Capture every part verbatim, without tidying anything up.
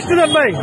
মিষ্টি দেন ভাই।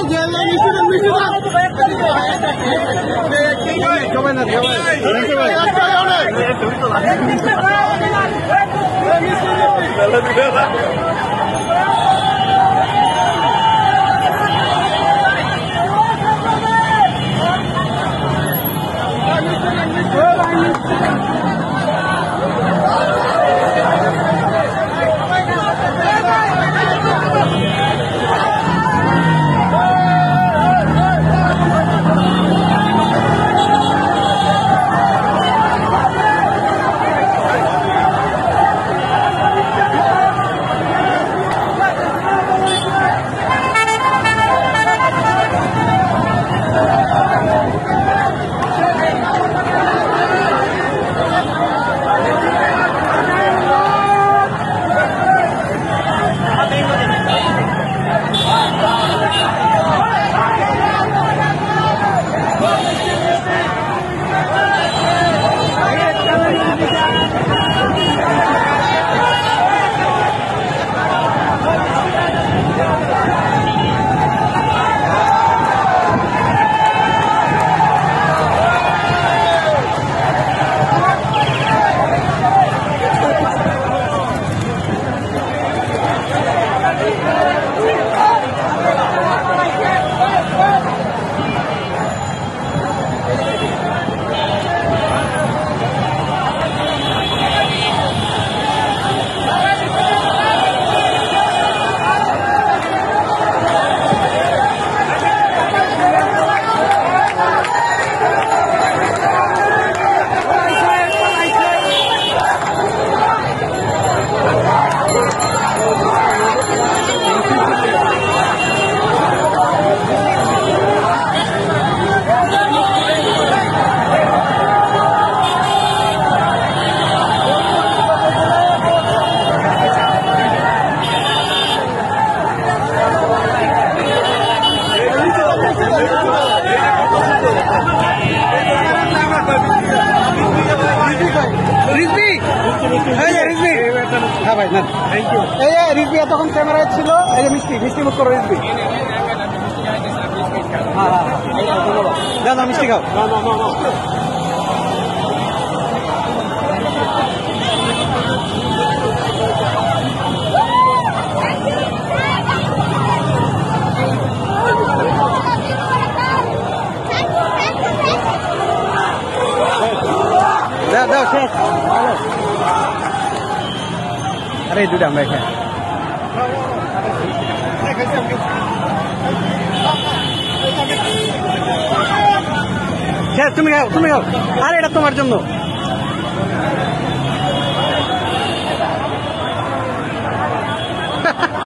হ্যাঁ ভাই, নেন। এই রিজবি এতক্ষণ ক্যামেরায় ছিল। এই যে মিষ্টি মিষ্টি মুখ করো রিজবি। হ্যাঁ হ্যাঁ ধন্যবাদ। দাও দাও মিষ্টি খাও। দাও দাও শেষ। আরে দুটা আমরা এখানে তুমি খাও তুমি খাও। আরে এটা তোমার জন্য।